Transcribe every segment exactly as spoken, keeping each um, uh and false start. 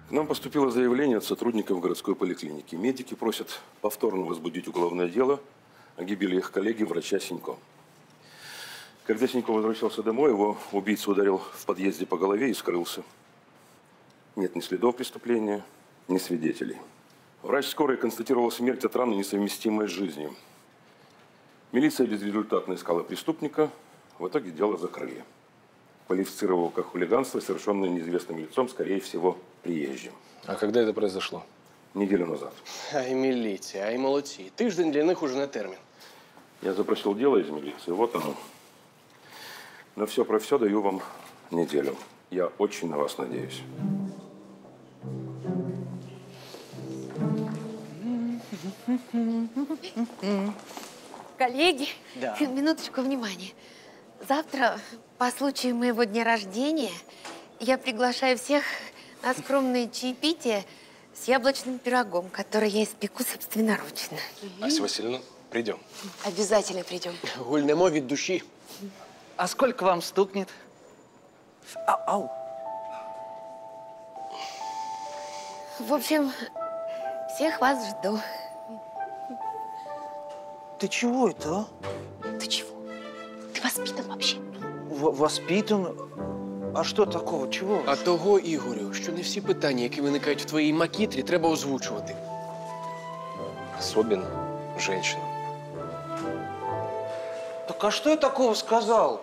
К нам поступило заявление от сотрудников городской поликлиники. Медики просят повторно возбудить уголовное дело о гибели их коллеги, врача Синько. Когда Синько возвращался домой, его убийца ударил в подъезде по голове и скрылся. Нет ни следов преступления, ни свидетелей. Врач скорой констатировал смерть от раны, несовместимой с жизнью. Милиция безрезультатно искала преступника. В итоге дело закрыли. Квалифицировал как хулиганство, совершенное неизвестным лицом, скорее всего, приезжим. А когда это произошло? Неделю назад. Ай, міліція, ай, молодці. Тиждень для них уже не термін. Я запросил дело из милиции, вот оно. На все про все даю вам неделю. Я очень на вас надеюсь. Коллеги, да. Минуточку внимания. Завтра, по случаю моего дня рождения, я приглашаю всех на скромное чаепитие с яблочным пирогом, который я испеку собственноручно. Ася Васильевна, придем. Обязательно придем. Гульнемо від душі. А сколько вам стукнет? А, ау. В общем, всех вас жду. Ты чего это, а? Ты чего? Ты воспитан вообще? В воспитан? А що такого? Чого? А того, Ігорю, що не всі питання, які виникають в твоїй макітрі, треба озвучувати. Особенно женщинам. Так а что я такого сказал?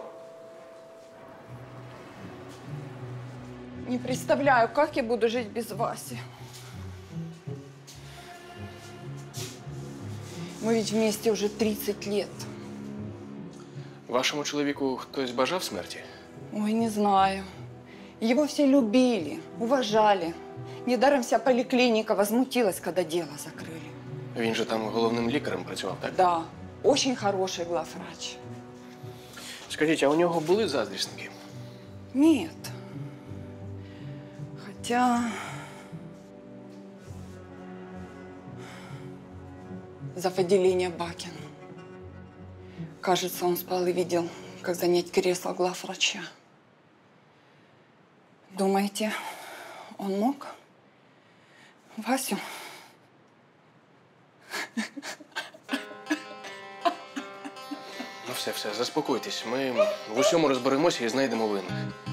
Не представляю, как я буду жить без Васи. Мы ведь вместе уже тридцать лет. Вашому чоловіку хтось бажав смерті? Ой, не знаю. Его все любили, уважали. Недаром вся поликлиника возмутилась, когда дело закрыли. Він же там головним лікарем працював, так? Да, очень хороший главврач. Скажіть, а у нього були заздрісники? Нет. Хотя… Зав. отделения Бакин. Кажется, он спал и видел, как занять кресло главврача. Думаете, он мог Васю? Ну все, все, заспокойтесь. Ми в усьому розберемося і знайдемо винних.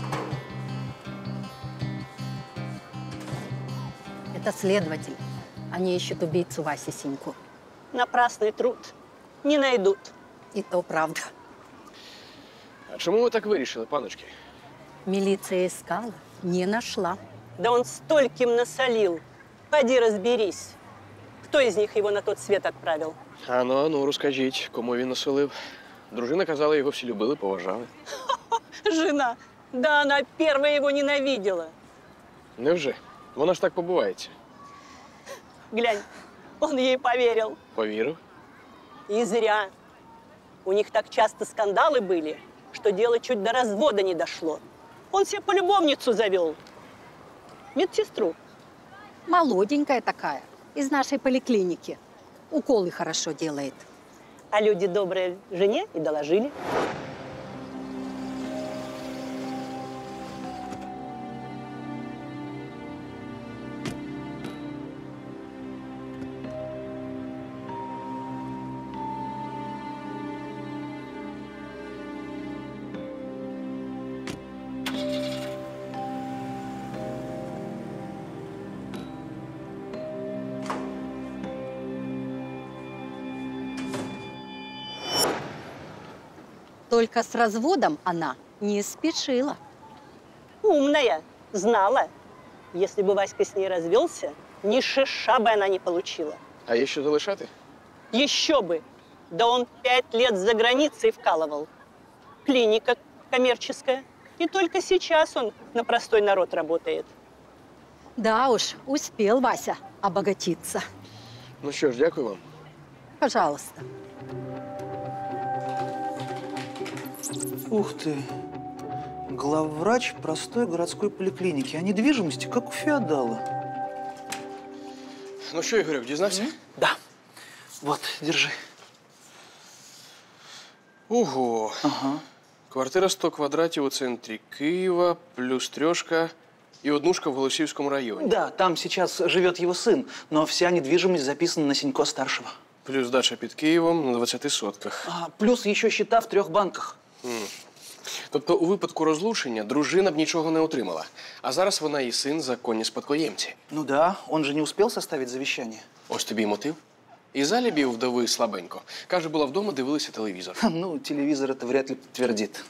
Это следователь. Они ищут убийцу Васи Синько. Напрасный труд. Не найдут. И то правда. А чому ви так вирішили, паночки? Милиция искала, не нашла. Да он стольким насолил. Пойди разберись, кто из них его на тот свет отправил. А ну, а ну, розкажіть, кому він насолив. Дружина казала, його всі любили, поважали. Жена. Да она первая его ненавидела. Невже? Вона ж так побувається. Глянь, он ей поверил. Повірив? И зря. У них так часто скандалы были, что дело чуть до развода не дошло. Он себе полюбовницу завел. Медсестру. Молоденькая такая, из нашей поликлиники. Уколы хорошо делает. А люди добрые жене и доложили. Только с разводом она не спешила. Умная, знала. Если бы Васька с ней развелся, ни шиша бы она не получила. А є що залишати? Еще бы. Да он пять лет за границей вкалывал. Клиника коммерческая. И только сейчас он на простой народ работает. Да уж, успел Вася обогатиться. Ну що ж, дякую вам. Пожалуйста. Ух ты. Главврач простой городской поликлиники. А недвижимости, как у феодала. Ну що, Ігорюк, дізнався? Да. Вот, держи. Ого. Ага. Квартира сто квадратів у центрі Києва, плюс трьошка І однушка в Голосіївському районі. Да, там сейчас живет его сын, но вся недвижимость записана на Сенько-старшего. Плюс дача під Києвом на двадцяти сотках. А, плюс еще счета в трех банках. Mm. Тобто у випадку розлучення дружина б нічого не отримала. А зараз вона і син законні спадкоємці. Ну да, он же не успел составить завещание. Ось тобі й мотив. Із алібі вдови слабенько. Каже, була вдома, дивилися телевізор. Ну, телевизор это вряд ли подтвердит.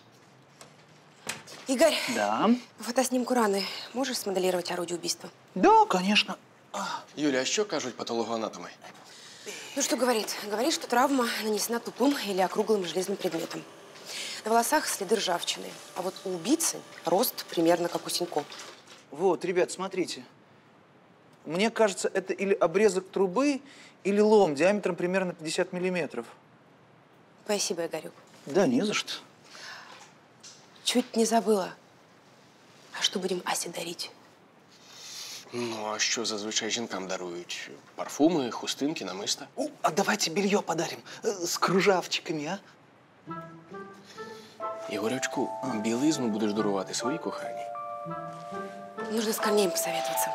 Игорь, Да. фотоснимку раны можешь смоделировать орудие убийства? Да, конечно. Юля, а що кажуть патологоанатоми? Ну, что говорит? Говорит, что травма нанесена тупым или округлым железным предметом. На волосах следы ржавчины. А вот у убийцы рост примерно как у Сенько. Вот, ребят, смотрите. Мне кажется, это или обрезок трубы, или лом диаметром примерно пятьдесят миллиметров. Спасибо, Игорек. Да, не за что. Чуть не забыла. А что будем Асе дарить? Ну, а що зазвичай жінкам дарують? Парфуми, хустинки, намиста? О, а давайте белье подарим э, с кружавчиками, а? Ігорючку, білизну будеш дарувати своїй коханій. Нужно с Корнеем посоветоваться.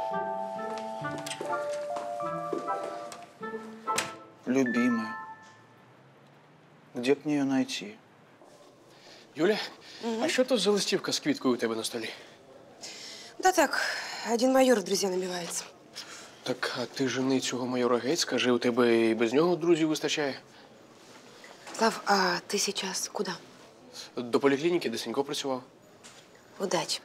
Любимая. Где мне ее найти? Юля, угу. А що то за листівка з квіткою у тебе на столі? Да так, один майор в друзья набивается. Так, а ти жени цього майора геть, скажи, у тебе і без нього друзів вистачає? Слав, а ты сейчас куда? До поліклініки, де Сенько працював. Удачи.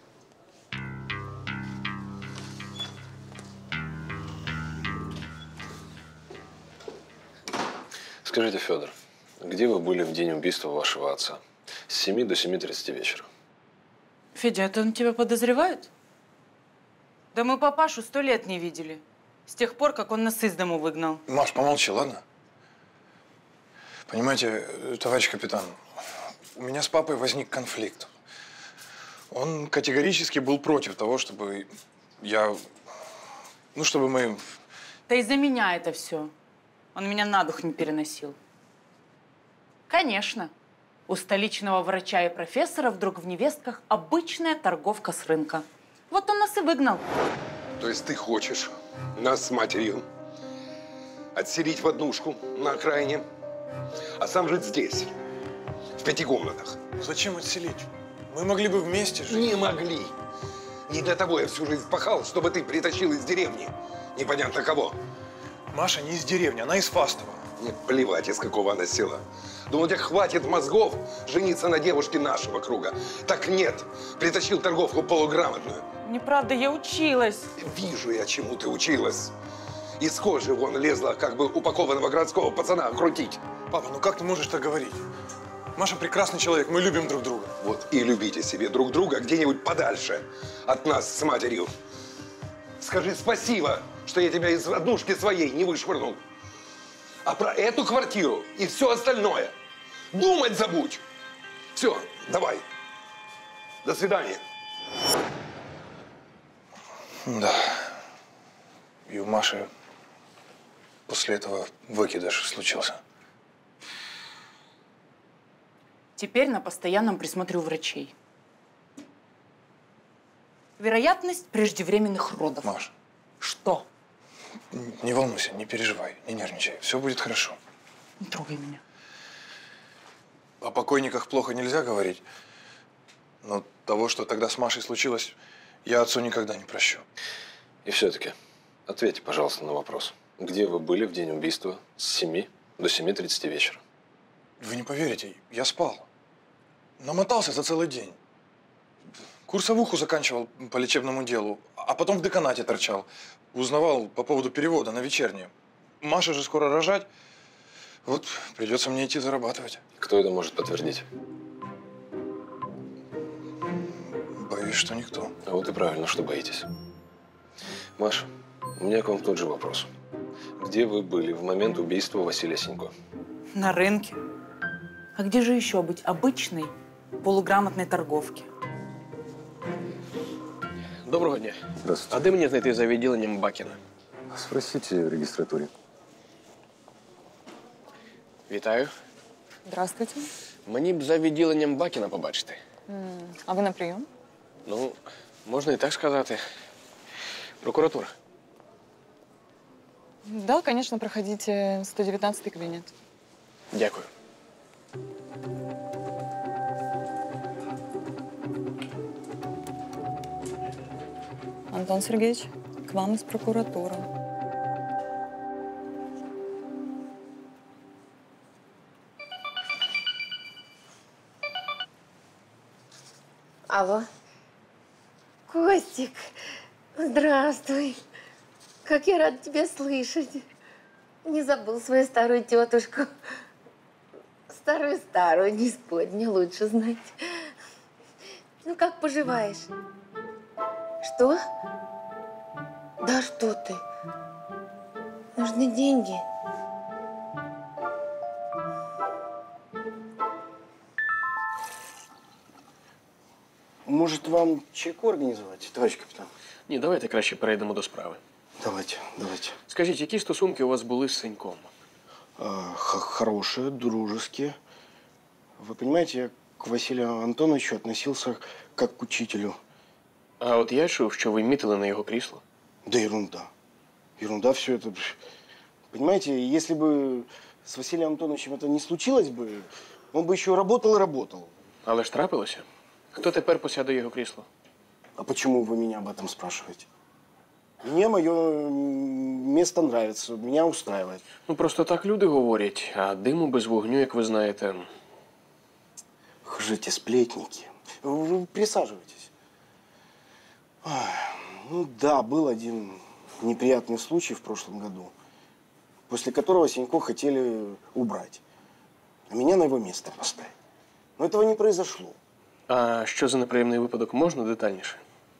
Скажите, Федор, где вы были в день убийства вашего отца? С семи до семи тридцати вечера. Федя, это он тебя подозревает? Да мы папашу сто лет не видели. С тех пор, как он нас из дому выгнал. Маш, помолчи, ладно? Понимаете, товарищ капитан, у меня с папой возник конфликт. Он категорически был против того, чтобы я… Ну, чтобы мы… Да из-за меня это все. Он меня на дух не переносил. Конечно. У столичного врача и профессора вдруг в невестках обычная торговка с рынка. Вот он нас и выгнал. То есть ты хочешь нас с матерью отселить в однушку на окраине, а сам жить здесь, в пяти комнатах? Зачем отселить? Мы могли бы вместе жить. Не могли. Не для того я всю жизнь пахал, чтобы ты притащил из деревни непонятно кого. Маша не из деревни, она из Фастова. Мне плевать, из какого она села. Думал, у тебя хватит мозгов жениться на девушке нашего круга. Так нет. Притащил торговку полуграмотную. Неправда, я училась. Вижу я, чему ты училась. Из кожи вон лезла, как бы упакованного городского пацана крутить. Папа, ну как ты можешь так говорить? Маша прекрасный человек, мы любим друг друга. Вот и любите себе друг друга где-нибудь подальше от нас с матерью. Скажи спасибо, что я тебя из однушки своей не вышвырнул. А про эту квартиру и все остальное думать забудь. Все, давай. До свидания. Да. И у Маши после этого выкидыш случился. Теперь на постоянном присмотре у врачей. Вероятность преждевременных родов. Маш. Что? Не волнуйся, не переживай, не нервничай. Все будет хорошо. Не трогай меня. О покойниках плохо нельзя говорить. Но того, что тогда с Машей случилось, я отцу никогда не прощу. И все-таки, ответьте, пожалуйста, на вопрос. Где вы были в день убийства с семи до семи тридцати вечера? Вы не поверите, я спал. Намотался за целый день. Курсовуху заканчивал по лечебному делу, а потом в деканате торчал. Узнавал по поводу перевода на вечернее. Маша же скоро рожать. Вот придется мне идти зарабатывать. Кто это может подтвердить? Боюсь, что никто. А вот и правильно, что боитесь. Маша, у меня к вам тот же вопрос. Где вы были в момент убийства Василия Сенько? На рынке. А где же еще быть обычной полуграмотной торговке? Доброго дня. Здравствуйте. А де мені знайти за відділенням Бакіна? Спросите в регистратуре. Вітаю. Здравствуйте. Мені б за відділенням Бакіна побачити. А вы на прием? Ну, Можна і так сказати. Прокуратура. Да, конечно, проходите сто девятнадцатый кабинет. Дякую. Антон Сергеевич, к вам из прокуратуры. Алло. Костик, здравствуй. Как я рада тебя слышать. Не забыл свою старую тетушку. Старую-старую, не спорь, мне лучше знать. Ну, как поживаешь? Что? Да что ты? Нужны деньги. Может, вам чайку організувати, товарищ капітан? Ні, давайте краще перейдемо до справи. Давайте, давайте. Скажіть, які стосунки у вас були з Сеньком? А, хорошие, дружеские. Вы понимаете, я к Василию Антоновичу относился как к учителю. А от я чув, що ви мітили на його крісло. Да ерунда. Ерунда все это. Понимаете, если бы с Василием Антоновичем это не случилось бы, он бы еще работал и работал. Але ж трапилося. Хто тепер посяде його крісло? А почему вы меня об этом спрашиваете? Мне мое место нравится, меня устраивает. Ну, просто так люди говорять, а диму без вогню, як ви знаєте. Хжите сплетники. Вы присаживайтесь. Ой, ну да, был один неприятный случай в прошлом году, после которого Сенько хотели убрать, а меня на его место поставить. Но этого не произошло. А що за неприємний випадок, можна детальніше?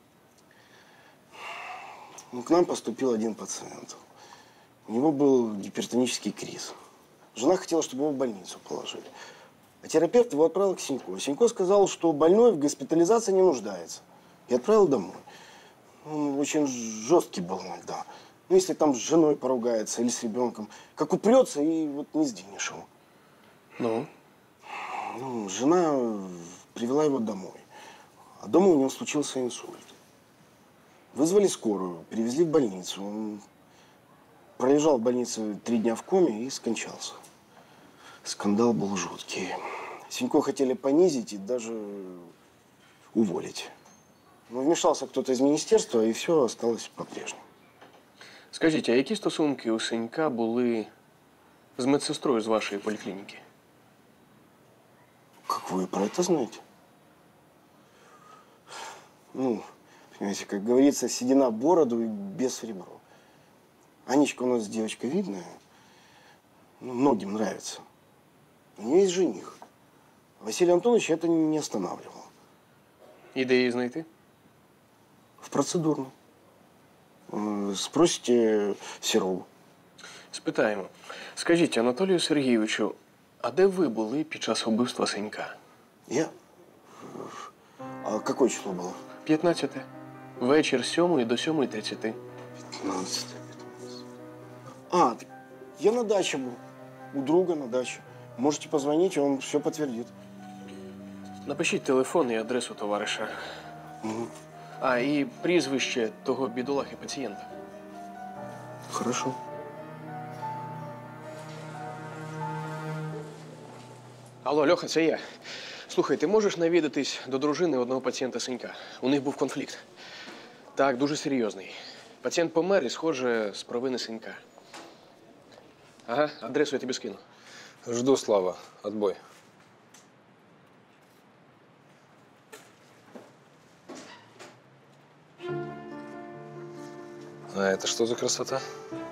Ну, к нам поступил один пациент. У него был гипертонический криз. Жена хотела, чтобы его в больницу положили. А терапевт его отправил к Сенько. Сенько сказал, что больной в госпитализации не нуждается. И отправил домой. Он очень жесткий был иногда. Ну, если там с женой поругается или с ребенком, как упрется, и вот не сдвинешь его. Ну? Ну, жена привела его домой. А дома у него случился инсульт. Вызвали скорую, перевезли в больницу. Он пролежал в больнице три дня в коме и скончался. Скандал был жуткий. Сенько хотели понизить и даже уволить. Но вмешался кто-то из министерства, и все осталось по-прежнему. Скажіть, а які стосунки у Сенька були з медсестрою з вашої поліклініки? Как вы про это знаете? Ну, понимаете, как говорится, седина в бороду и без в ребро. Анечка у нас девочка видная, ну, многим нравится. У нее есть жених. Василий Антонович это не останавливал. І де її знайти? В процедурной. Спросите Серову. Спитаємо. Скажіть, Анатолію Сергійовичу, а де ви були під час убивства Сенька? Я? А какое число было? п'ятнадцяте. Вечір з сьомої до сьомої тридцяти. пятнадцатое, пятнадцатое. А, я на даче был. У друга на даче. Можете позвонить, он все подтвердит. Напишіть телефон і адресу товариша. Угу. А, і прізвище того бідолахи пацієнта. Хорошо. Алло, Льоха, це я. Слухай, ти можеш навідатись до дружини одного пацієнта Сенька? У них був конфлікт. Так, дуже серйозний. Пацієнт помер і, схоже, з провини Сенька. Ага, адресу я тобі скину. Жду, Слава. Отбой. А это что за красота?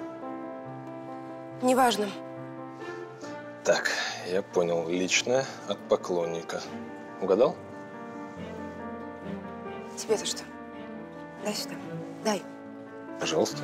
Неважно. Так, я понял. Личное от поклонника. Угадал? Тебе-то что? Дай сюда. Дай. Пожалуйста.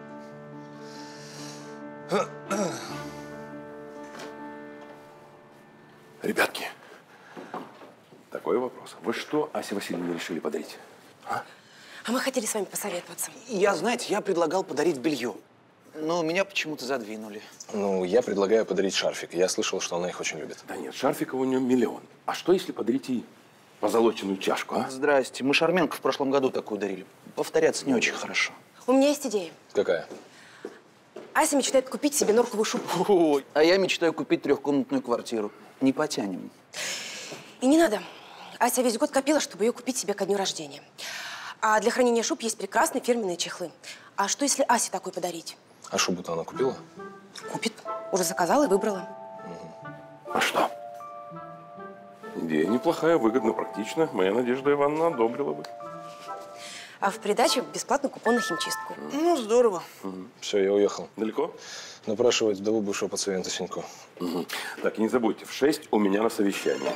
Ребятки, такой вопрос. Вы что Асе Васильевне решили подарить? А? А мы хотели с вами посоветоваться. Я, знаете, я предлагал подарить белье. Но меня почему-то задвинули. Ну, я предлагаю подарить шарфик. Я слышал, что она их очень любит. Да нет, шарфиков у нее миллион. А что, если подарить ей позолоченную чашку, а? Здрасте. Мы Шарменко в прошлом году такую дарили. Повторяться не очень хорошо. У меня есть идея. Какая? Ася мечтает купить себе норковую шубу. Ой, а я мечтаю купить трехкомнатную квартиру. Не потянем. И не надо. Ася весь год копила, чтобы ее купить себе ко дню рождения. А для хранения шуб есть прекрасные фирменные чехлы. А что, если Асе такой подарить? А шубу-то она купила? Купит. Уже заказала и выбрала. А что? Идея неплохая, выгодно, практично. Моя Надежда Ивановна одобрила бы. А в придачу бесплатный купон на химчистку. Ну, здорово. Угу. Все, я уехал. Далеко? Напрашивать вдову бывшего пациента Синько. Угу. Так, и не забудьте, в шесть у меня на совещании.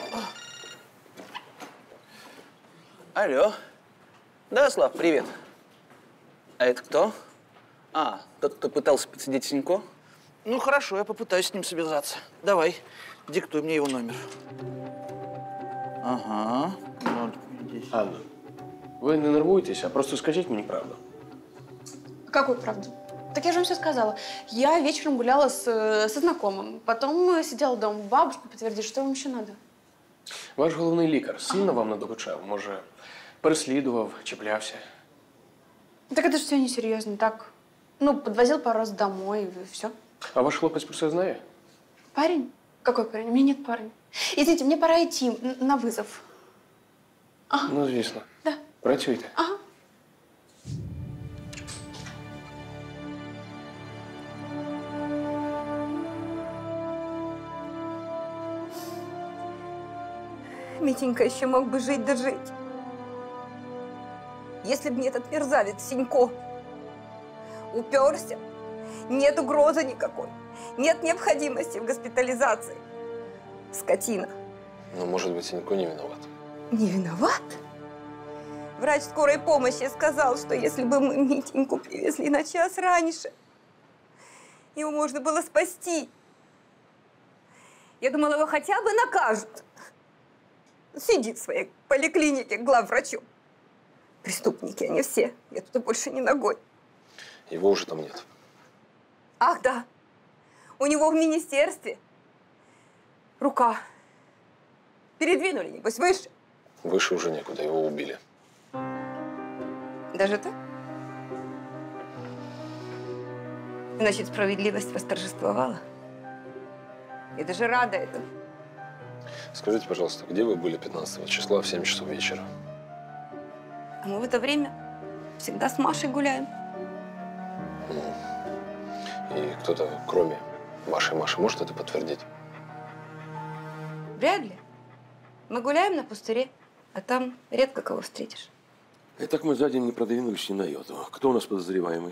Алло. Да, Слав, привет. А это кто? А, тот, кто пытался подсидеть Синько? Ну, хорошо, я попытаюсь с ним связаться. Давай, диктуй мне его номер. Ага. Анна, вы не нервуйтесь, а просто скажите мне правду. Какую правду? Так я же вам все сказала. Я вечером гуляла с, со знакомым, потом сидела дома, бабушка подтвердит, что вам еще надо. Ваш головний лікар сильно вам надокучав? Може, переслідував, чіплявся? Так это же все несерьезно, так. Ну, подвозил пару раз домой, и все. А ваш хлопець про це знає? Парень? Какой парень? У меня нет парня. Извините, мне пора идти на вызов. Ага. Ну, звісно. Да. Працюйте. Ага. Митенька еще мог бы жить да жить. Если бы не этот мерзавец Синько. Уперся. Нет угрозы никакой. Нет необходимости в госпитализации. Скотина. Но, может быть, Синько не виноват. Не виноват? Врач скорой помощи сказал, что если бы мы Митеньку привезли на час раньше, его можно было спасти. Я думала, его хотя бы накажут. Сидит в своей поликлинике главврачом. Преступники они все. Я туда больше не ногой. Его уже там нет. Ах, да. У него в министерстве рука. Передвинули, небось, выше. Выше уже некуда, его убили. Даже так? Значит, справедливость восторжествовала. Я даже рада этому. Скажите, пожалуйста, где вы были пятнадцатого числа в семь часов вечера? А мы в это время всегда с Машей гуляем. И кто-то, кроме вашей Маши, может это подтвердить? Вряд ли. Мы гуляем на пустыре, а там редко кого встретишь. И так мы за день не продвинулись ни на йоту. Кто у нас подозреваемый?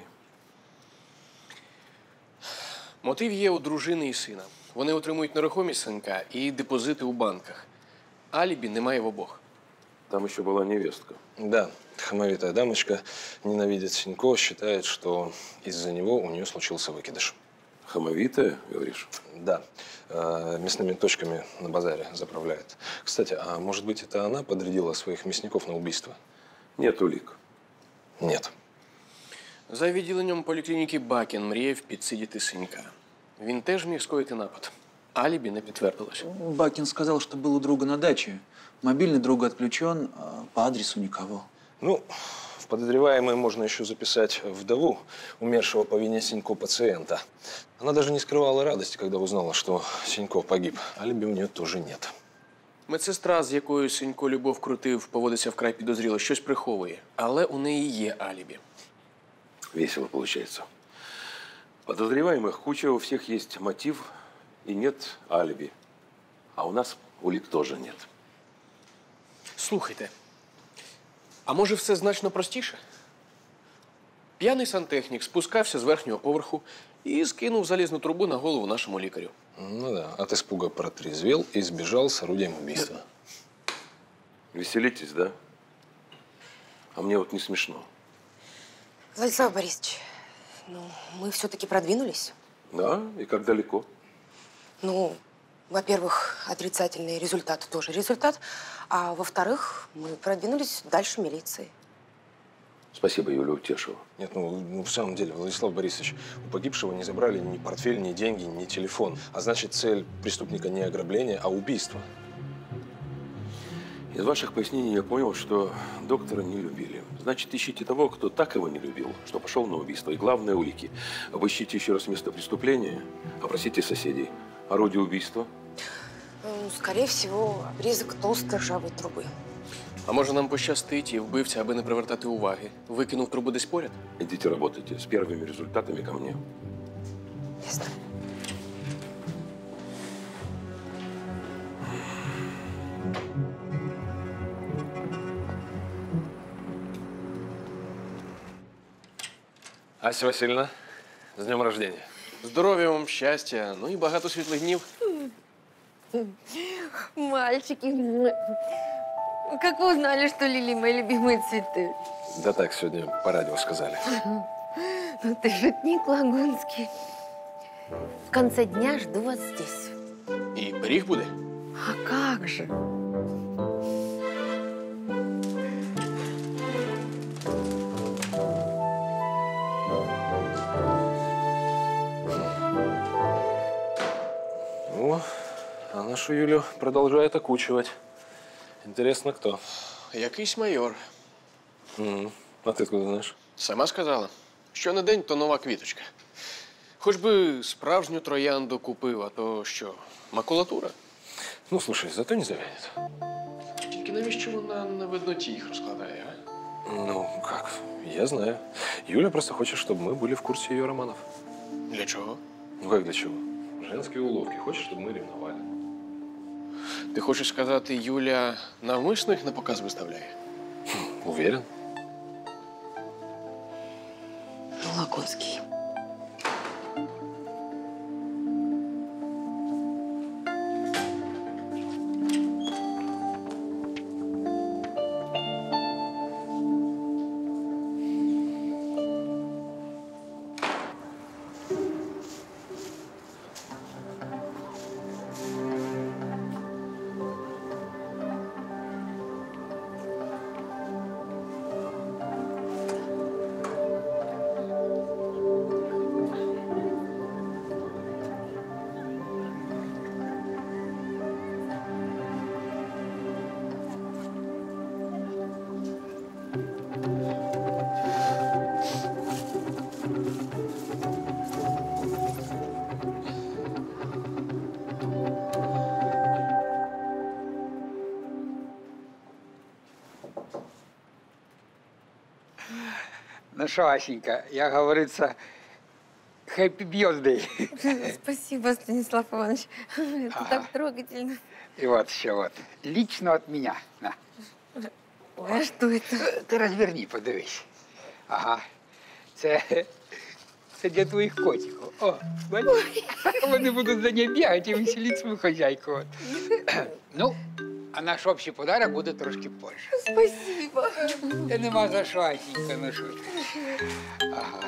Мотив є у дружини і сина. Вони отримують нерухомість Синька і депозити у банках. Алібі немає в обох. Там еще была невестка. Да, хамовитая дамочка ненавидит Синько, считает, что из-за него у нее случился выкидыш. Хамовитая, говоришь? Да. Э, мясными точками на базаре заправляет. Кстати, а может быть, это она подрядила своих мясников на убийство? Нет улик. Нет. За відділенням поліклініки Бакін мріяв підсидіти Синька. Він теж міг скоїти напад. Алібі не підтвердилось. Бакин сказал, что был у друга на даче. Мобильный друга отключен, а по адресу никого. Ну, в подозреваемые можно еще записать вдову умершего по вине Синько пациента. Она даже не скрывала радости, когда узнала, что Синько погиб. Алиби у нее тоже нет. Медсестра, з якою Синько любов крутив, поводиться вкрай підозріло, щось приховує. Але у неї є алібі. Весело получается. Подозреваемых куча, у всех есть мотив и нет алиби. А у нас улик тоже нет. Слухайте, а може все значно простіше? П'яний сантехнік спускався з верхнього поверху і скинув залізну трубу на голову нашому лікарю. Ну да, от испуга протрезвел и сбежал с орудием убийства. Веселитесь, да? А мне вот не смешно. Владислав Борисович, ну, мы все-таки продвинулись. Да? И как далеко? Ну, во-первых, отрицательный результат тоже результат. А во-вторых, мы продвинулись дальше милиции. Спасибо, Юля, утешила. Нет, ну, ну в самом деле, Владислав Борисович, у погибшего не забрали ни портфель, ни деньги, ни телефон. А значит, цель преступника не ограбление, а убийство. Из ваших пояснений я понял, что доктора не любили. Значит, ищите того, кто так его не любил, что пошел на убийство. И главное, улики. Обыщите еще раз место преступления, опросите соседей. Орудие убийства? Ну, скорее всего, обрізок толстої ржавої труби. А може нам пощастить, і вбивця, аби не привертати уваги, викинув трубу десь поряд? Идите работайте. С первыми результатами ко мне. Ясно. Ася Васильевна, з днем рождения. Здоров'я вам, щастя, ну і багато світлих днів. Мальчики, как вы узнали, что лилии мои любимые цветы? Да так, сегодня по радио сказали. Ну ты шутник лагунский. В конце дня жду вас здесь. І пиріг буде? А как же? О, а нашу Юлю продолжает окучивать. Интересно, кто? Якийсь майор. М-м. А ты откуда знаешь? Сама сказала. Що не день, то нова квіточка. Хоч би справжню троянду купив, а то що, макулатура? Ну, слушай, зато не завянет. Тільки навіщо вона на видноті їх розкладає, а? Ну, как? Я знаю. Юля просто хочет, чтобы мы были в курсе ее романов. Для чого? Ну, как для чего? Женские уловки. Хочет, чтобы мы ревновали. Ти хочеш сказати, Юля навмисно їх на показ виставляє? Хм, уверен. Лагунский. Ну что, Асенька, я, говорится, happy birthday. Спасибо, Станислав Иванович. Это Ага. так трогательно. И вот еще вот, лично от меня. На. Ой, а что это? Ти розверни, подивись. Ага. Це, це для твоїх котиків. О, бачиш? Вони будуть за нею бігати і веселити свою хазяйку. От. Ну, а наш общий подарок буде трошки позже. Спасибо. Та нема за що, Асенька, ну що ти. Ага.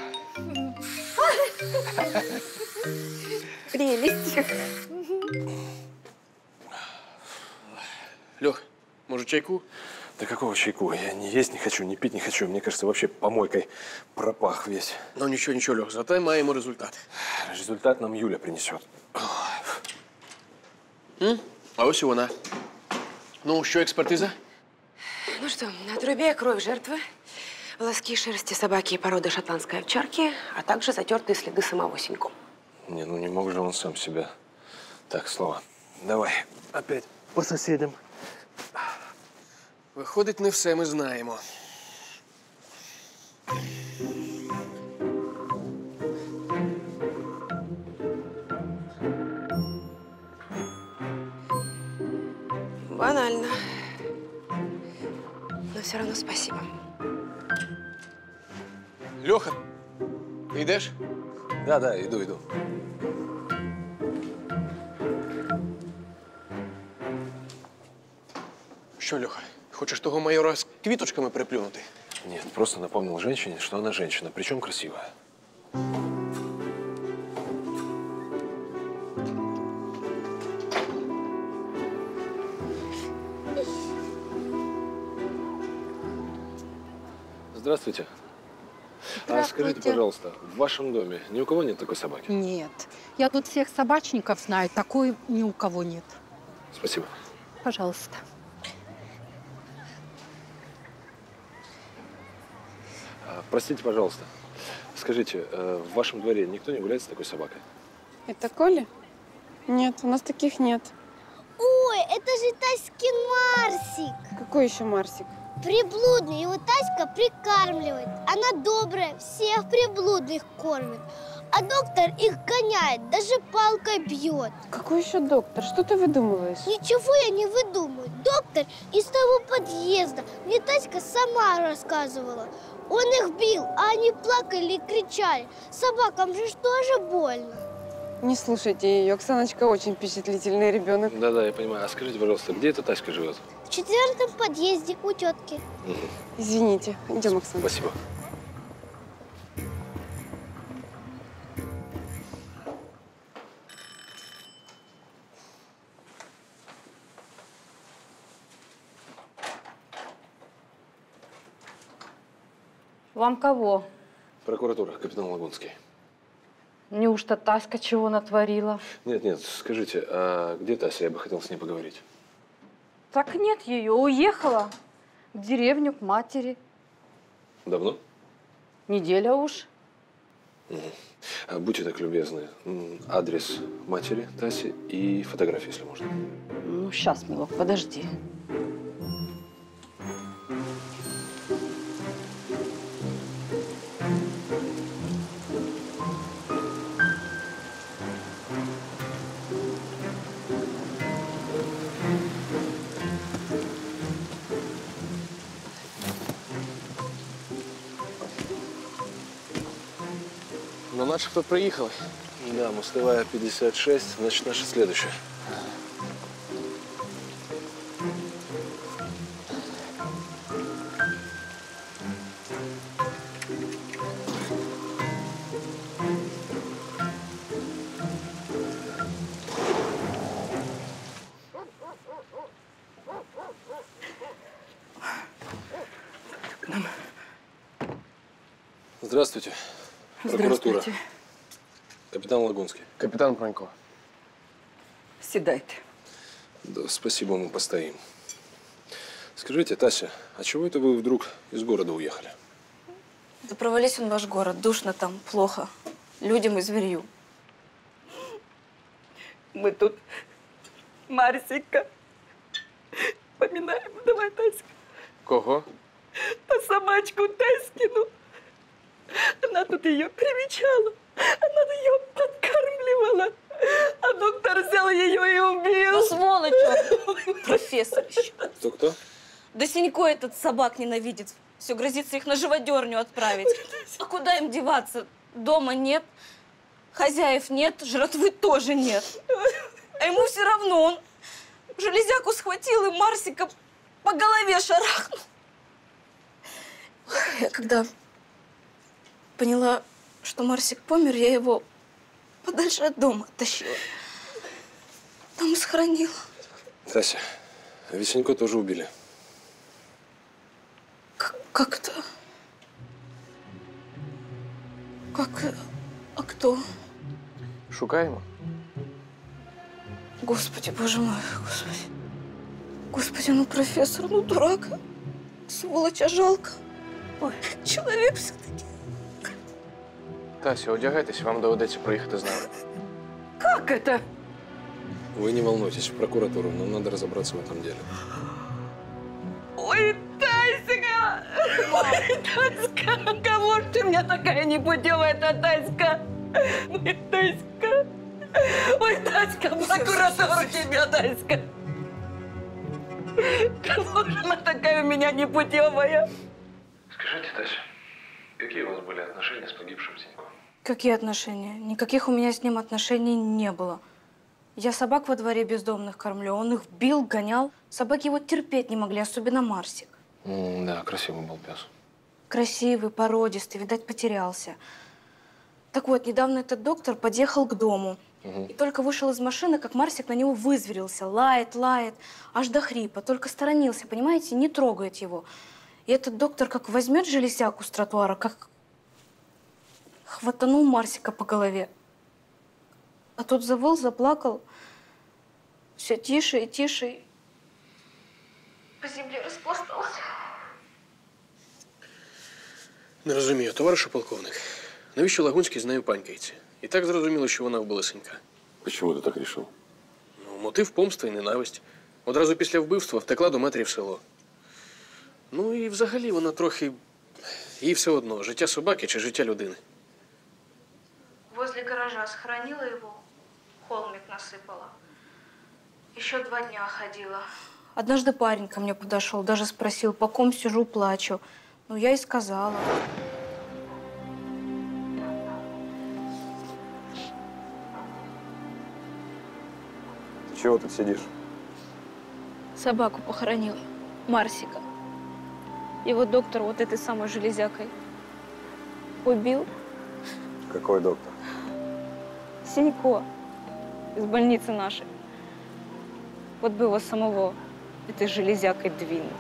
Прелесть. Лех, может, чайку? Да какого чайку? Я ни есть не хочу, ни пить не хочу. Мне кажется, вообще помойкой пропах весь. Ну нічого, нічого, Лех, зате маємо результат. Результат нам Юля принесет. М? А ось і вона. Ну, що експертиза? Ну что, на трубе кровь жертвы, волоски шерсти собаки и породы шотландской овчарки, а также затертые следы самого Сенько. Не, ну не мог же он сам себя. Так, Слава, давай опять по соседям. Виходить, не все ми знаємо. Банально. Но все равно спасибо. Леха, ти йдеш? Да, да, иду, иду. Що, Леха, хочеш того майора з квіточками приплюнути? Нет, просто напомнил женщине, что она женщина, причем красивая. Здравствуйте. А скажите, пожалуйста, в вашем доме ни у кого нет такой собаки? Нет. Я тут всех собачников знаю, такой ни у кого нет. Спасибо. Пожалуйста. простите, пожалуйста. Скажите, э, в вашем дворе никто не гуляет с такой собакой? Это Коля? Нет, у нас таких нет. Ой, это же Таськин Марсик. Какой еще Марсик? Приблудный. Его Таська прикармливает. Она добрая, всех приблудных кормит. А доктор их гоняет, даже палкой бьет. Какой еще доктор? Что ты выдумываешь? Ничего я не выдумываю. Доктор из того подъезда. Мне Таська сама рассказывала. Он их бил, а они плакали и кричали. Собакам же тоже больно. Не слушайте ее. Оксаночка очень впечатлительный ребенок. Да-да, я понимаю. А скажите, пожалуйста, где эта Таська живет? В четвертом подъезде у тетки. Угу. Извините. Идем, Оксана. Спасибо. Вам кого? Прокуратура, капитан Лагунский. Неужто Таська чего натворила? Нет, нет, скажите, а где Тася? Я бы хотел с ней поговорить. Так нет ее, уехала в деревню к матери. Давно? Неделя уж. Угу. А будьте так любезны, адрес матери Таси и фотографии, если можно. Ну, сейчас, милок, подожди. Но наши тут приехали. Да, мостовая пятьдесят шесть, значит, наша следующая. Здравствуйте. Прокуратура. Здравствуйте. Капитан Лагунский. Капитан Пронько. Седайте. Да, спасибо, мы постоим. Скажите, Тася, а чего это вы вдруг из города уехали? Да провались он ваш город, душно там, плохо. Людям и зверью. Мы тут Марсика поминаем. Давай, Таська. Кого? Та собачку Таськину. Она тут ее примечала. Она ее подкармливала. А доктор взял ее и убил. Ну, сволочь он, профессор еще. Кто-кто? Да Сенько этот собак ненавидит. Все грозится их на живодерню отправить. А куда им деваться? Дома нет, хозяев нет, жратвы тоже нет. А ему все равно. Он железяку схватил и Марсика по голове шарахнул. Я когда поняла, что Марсик помер, я его подальше от дома оттащила. Там и схоронила. Тася, Весенько тоже убили. Как, как это? Как? А кто? Шукаємо. Господи, боже мой, господи. Господи, ну профессор, ну дурак. Сволоча жалко. Ой, человек все-таки. Тася, одягайтесь, вам доведеться проїхати з нами. Как это? Вы не волнуйтесь, в прокуратуру, нам надо разобраться в этом деле. Ой, Таська! Ой, Таська! Кого ж ты меня такая непутевая, эта Таська? Ой, Таська! Ой, Таська, прокуратура тебя, Таська! Кого же она такая у меня непутевая? Скажите, Тася, какие у вас были отношения с погибшим Сенько? Какие отношения? Никаких у меня с ним отношений не было. Я собак во дворе бездомных кормлю. Он их бил, гонял. Собаки его терпеть не могли, особенно Марсик. Mm, да, красивый был пес. Красивый, породистый, видать, потерялся. Так вот, недавно этот доктор подъехал к дому. Угу. И только вышел из машины, как Марсик на него вызверился. Лает, лает, аж до хрипа. Только сторонился, понимаете, не трогает его. И этот доктор как возьмет железяку с тротуара, как хватанул Марсика по голове. А тот завыл, заплакал. Все тише и тише. По земле распластался. Не розумію, товаришу полковник. Навіщо Лагунський з нею панькається? І так зрозуміло, що вона вбила синька. Почему ты так решил? Ну, мотив помста і ненависть. Одразу після вбивства втекла до матері в село. Ну і взагалі вона трохи… Їй все одно, життя собаки чи життя людини. Возле гаража схоронила его, холмик насыпала. Еще два дня ходила. Однажды парень ко мне подошел, даже спросил, по ком сижу, плачу. Ну, я и сказала. Ты чего тут сидишь? Собаку похоронил, Марсика. Его доктор вот этой самой железякой убил. Какой доктор? Синько из больницы нашей. Вот бы его самого этой железякой двинуть.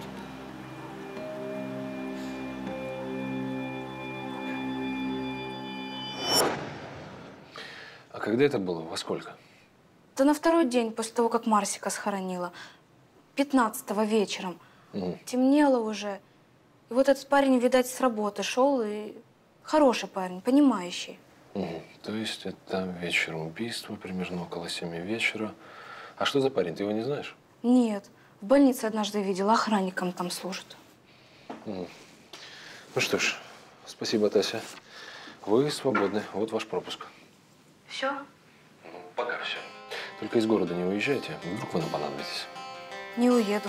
А когда это было? Во сколько? Да на второй день после того, как Марсика схоронила. пятнадцатого вечером. Угу. Темнело уже. И вот этот парень, видать, с работы шел, и хороший парень, понимающий. Угу. То есть это вечером убийства, примерно около семи вечера. А что за парень? Ты его не знаешь? Нет. В больнице однажды видела, охранником там служит. Угу. Ну что ж, спасибо, Тася. Вы свободны. Вот ваш пропуск. Все? Ну, пока все. Только из города не уезжайте. Вдруг вы нам понадобитесь. Не уеду.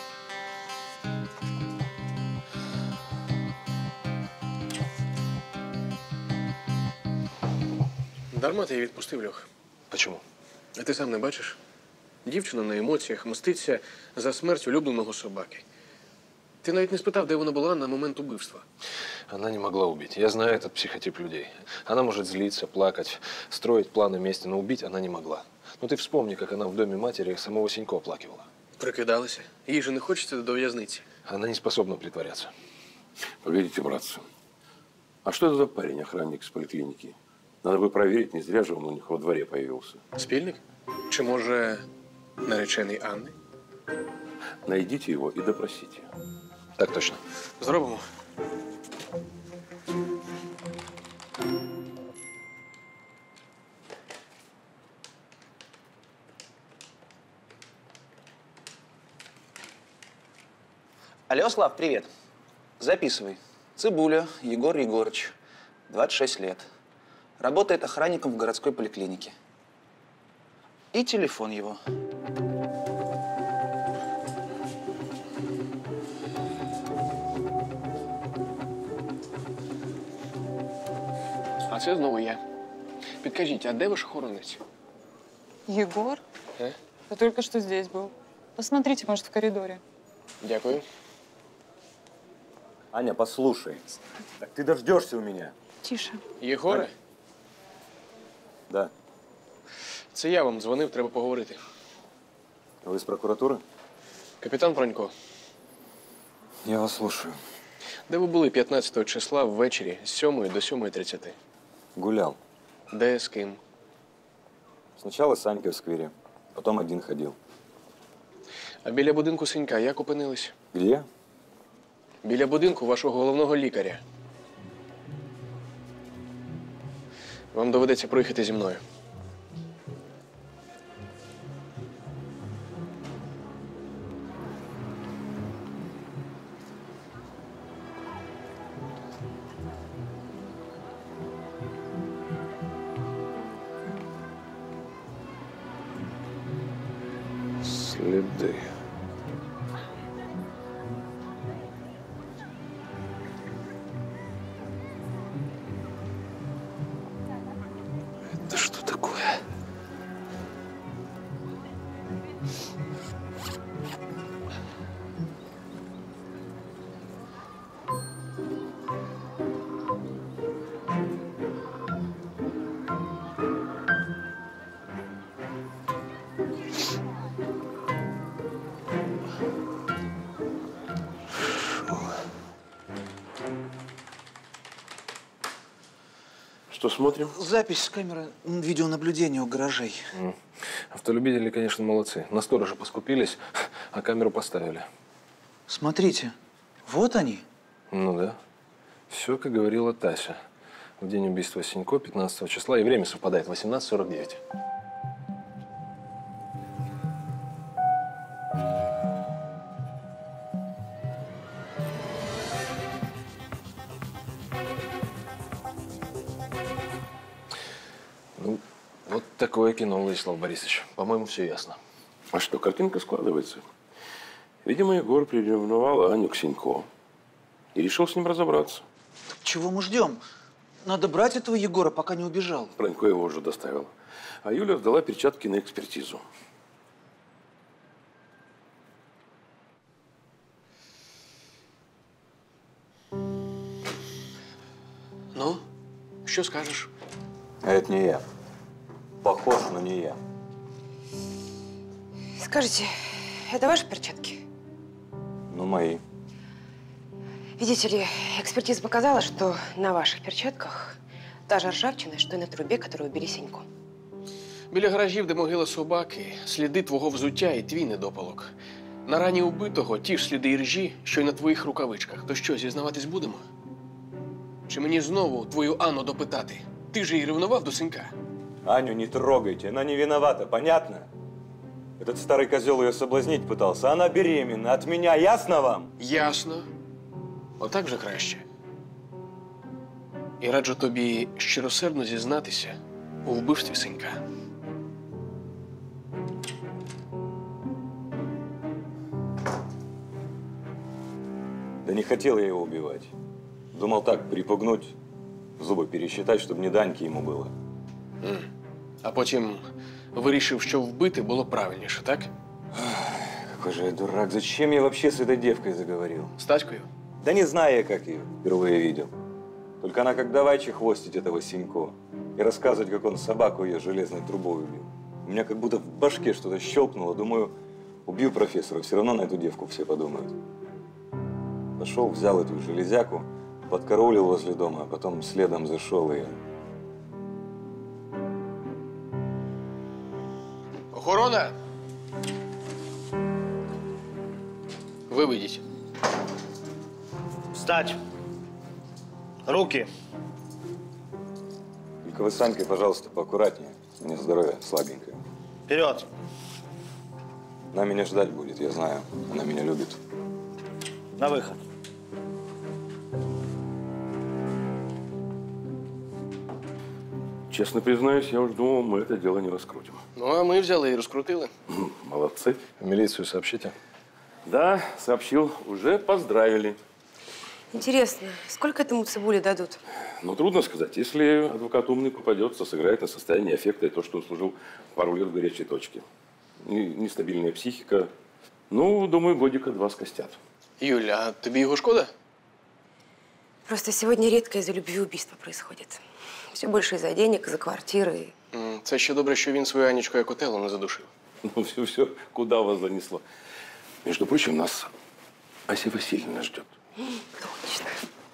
Дарма ти її відпустив, Льох. Почему? А ти сам не бачиш? Дівчина на емоціях мститься за смерть улюбленого собаки. Ти навіть не спитав, де вона була на момент убивства. Она не могла убить. Я знаю этот психотип людей. Она может злиться, плакать, строить планы мести, но убить она не могла. Ну ты вспомни, как она в доме матери самого Синько оплакивала. Прикидалася. Їй же не хочеться до в'язниці. Она не способна притворяться. Погодите, братцы. А что это за парень, охранник из поликлиники? Надо бы проверить, не зря же он у них во дворе появился. Спільник? Чи, може, наречений Анни? Найдите его и допросите. Так точно. Зробимо. Алло, Слав, привет. Записывай. Цыбуля Егор Егорыч, двадцать шесть лет. Работает охранником в городской поликлинике. И телефон его. А це знову я. Підкажіть, а де ваш охоронець? Егор? Э? Я только что здесь был. Посмотрите, может, в коридоре. Дякую. Аня, послушай. Так ты дождешься у меня. Тише. Єгоре? Да. Це я вам дзвонив, треба поговорити. Вы из прокуратуры? Капітан Пронько. Я вас слушаю. Де ви були п'ятнадцятого числа ввечері з сьомої до сьомої тридцяти? Гулял. Де, з ким? Сначала с Анькой в сквере, потом один ходил. А біля будинку Синька як опинились? Где? Біля будинку вашого головного лікаря. Вам доведеться проїхати зі мною. Следы. Это что такое? Что смотрим? Запись с камеры видеонаблюдения у гаражей. Mm. Автолюбители, конечно, молодцы. На сторожа поскупились, а камеру поставили. Смотрите, вот они. Ну да. Все, как говорила Тася. В день убийства Сенько, пятнадцатого числа, и время совпадает, восемнадцать сорок девять. Ну, вот такое кино, Владислав Борисович. По-моему, все ясно. А что, картинка складывается. Видимо, Егор приревновал Аню к Сенько и решил с ним разобраться. Чего мы ждем? Надо брать этого Егора, пока не убежал. Пронько его уже доставил. А Юля сдала перчатки на экспертизу. Ну, что скажешь? А это не я. Похож, но не я. Скажите, это ваши перчатки? Ну, мои. Видите ли, экспертиза показала, что на ваших перчатках та же ржавчина, що й на трубі, которую убили Сенько. Біля гаражів, де могила собаки, сліди твого взуття і твій недопалок. На рані убитого ті ж сліди іржі, що й на твоїх рукавичках. То що, зізнаватись будемо? Чи мені знову твою Анну допитати? Ти ж її ревнував до Сенька? Аню не трогайте, она не виновата, понятно? Этот старый козел ее соблазнить пытался. Она беременна от меня, ясно вам? Ясно. Отак же краще. І раджу тобі щиросердно зізнатися у вбивстві Сенька. Да не хотел я его убивать. Думал так, припугнуть, зубы пересчитать, чтобы не даньки ему было. Mm. А потім вирішив, що вбити було правильніше, так? Какой же я дурак. Зачем я вообще с этой девкой заговорил? С Таською? Да не знаю я, как ее впервые видел. Только она как давай чехвостить этого Сенько и рассказывать, как он собаку ее железной трубой убил. У меня как будто в башке что-то щелкнуло. Думаю, убью профессора, все равно на эту девку все подумают. Пошел, взял эту железяку, подкараулил возле дома, а потом следом зашел и... Охорона! Вы выйдите. Встать! Руки! Только вы с Санькой, пожалуйста, поаккуратнее. У меня здоровье слабенькое. Вперед! Она меня ждать будет, я знаю. Она меня любит. На выход. Честно признаюсь, я уж думал, мы это дело не раскрутим. Ну, а мы взяли и раскрутили. Молодцы. В милицию сообщите. Да, сообщил. Уже поздравили. Интересно, сколько этому цибули дадут? Ну, трудно сказать. Если адвокат умный попадется, сыграет на состояние аффекта и то, что он служил пару лет в горячей точке. Не- Нестабильная психика. Ну, думаю, годика два скостят. Юля, а тобі його шкода? Просто сегодня редко из-за любви убийства происходит. Все больше из-за денег, из-за квартиры. М, Це ще добре, що він свою Анечку як отелу не задушив. Ну, все, все, куда вас занесло. Между прочим, нас Ася Васильевна ждет. Точно.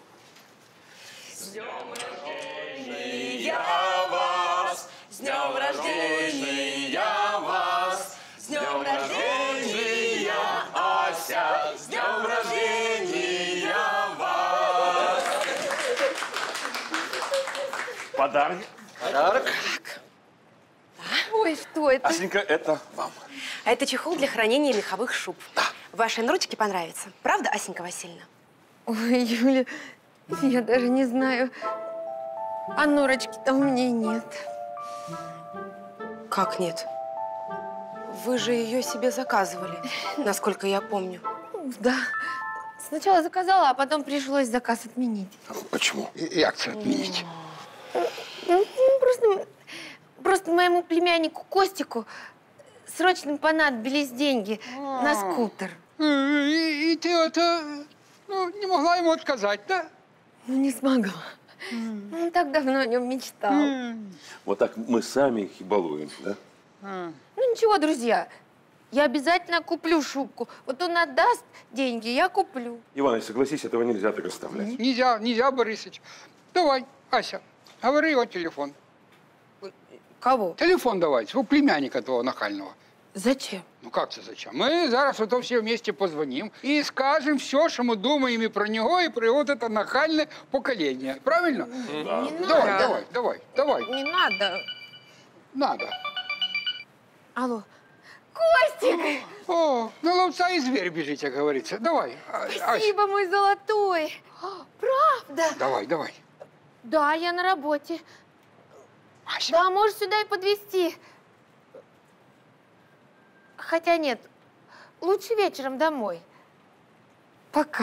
С днем рождения вас! С днем рождения вас! С днем рождения, Ася! С днем рождения вас! Подарок. Подарок? Ой, что это? Асенька, это вам. А это чехол для хранения меховых шуб. Вашей Норочке понравится. Правда, Асенька Васильевна? Ой, Юля, я даже не знаю. А Норочки-то у меня нет. Как нет? Вы же ее себе заказывали, насколько я помню. Да. Сначала заказала, а потом пришлось заказ отменить. Почему? Як це відмінити? Ну, просто, просто моему племяннику Костику срочно понадобились деньги на скутер. І, і ти ото, ну, не могла йому відказати, да? Ну, не смогла. Он так давно о нем мечтал. Вот так мы сами их и балуем, да? Ну, ничего, друзья, я обязательно куплю шубку. Вот он отдаст деньги, я куплю. Иван, согласись, этого нельзя так оставлять. Нельзя, нельзя, Борисович. Давай, Ася, говори его телефон. Кого? Телефон давай, своего племянника твоего нахального. Зачем? Ну як це зачем? Ми зараз ото всі вместе позвонимо і скажемо все, що ми думаємо і про нього, і про його це нахальне покоління. Правильно? Да. Не Давай, надо. давай, давай, давай. Не надо. Надо. Алло. Костик! О, на ловца и зверь бежит, как говорится. Давай. Спасибо, мой золотой. Правда? Давай, давай. Да, я на работе. Да, можешь сюда и подвезти. Хотя нет, лучше вечером домой. Пока.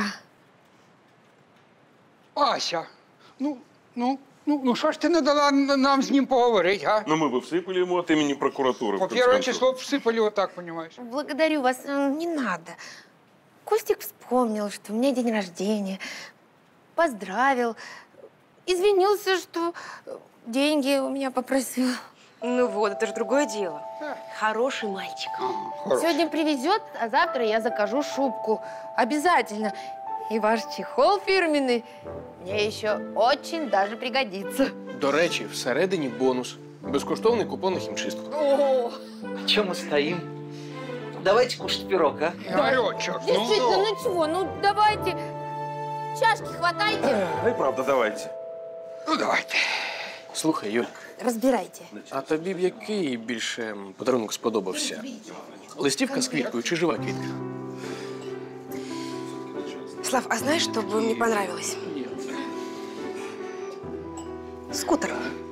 Ася, ну, ну, ну, ну, що ж ти не дала нам з ним поговорити, а? Ну, мы бы всыпали ему от имени прокуратуры. По первое число всыпали вот так, понимаешь? Благодарю вас, не надо. Костик вспомнил, что у меня день рождения. Поздравил. Извинился, что деньги у меня попросил. Ну вот, это же другое дело. Хороший мальчик. Сегодня привезет, а завтра я закажу шубку. Обязательно. И ваш чехол фирменный мне еще очень даже пригодится. До речі, всередині бонус. Безкоштовний купон на хімчистку. О, а чем мы стоим? Давайте кушать пирог, а? Игоречек, Действительно, ну чего, ну давайте. Чашки хватайте. Ну и правда, давайте. Ну, давайте. Слухай, Юлька, Разбирайте. а тобі б який більше подарунок сподобався? Листівка з квіткою чи жива квітка? Слав, а знаешь, что бы мне понравилось? Скутер.